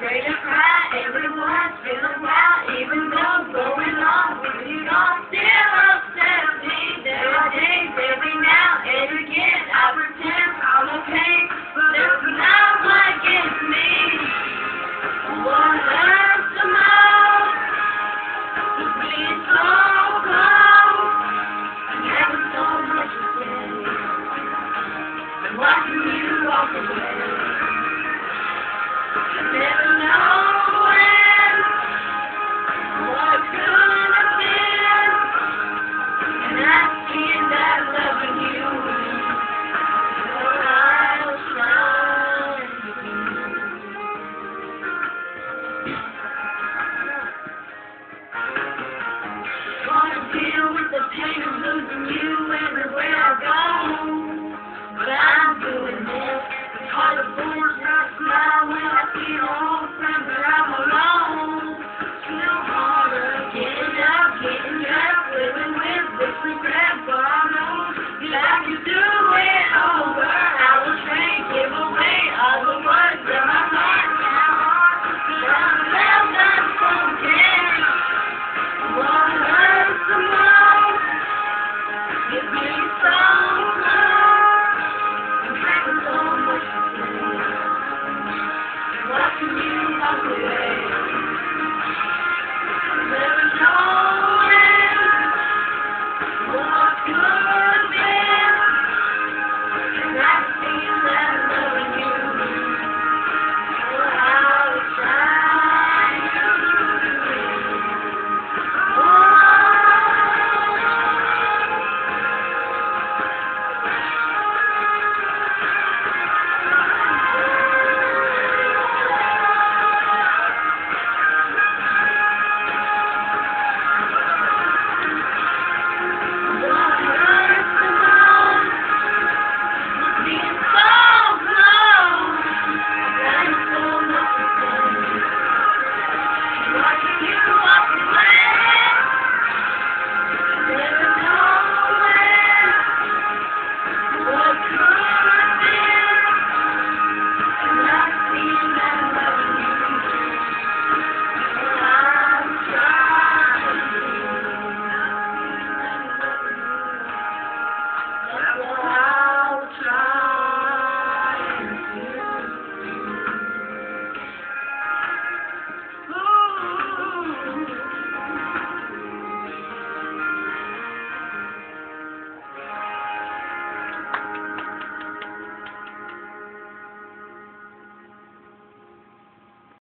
afraid to cry. Everyone's feeling wild, even though going on with you all still upset me. There are days every now and again I pretend I'm okay, but it's not what gets me. What hurts the most is being so close and having so much to say, and watching you walk away. You never know when what could have been, and I see that loving you your eyes shine. Wanna deal with the pain of losing you everywhere I go, but I'm doing this. It's hard to force that smile when I see the whole friend that I'm alone. Still harder getting up, living with this regret, but I know you like to do it over. I will trade, give away all the words that my heart can't hold, but I'm left unspoken. What hurts the most is being so close and having so much to say, watching you walk away.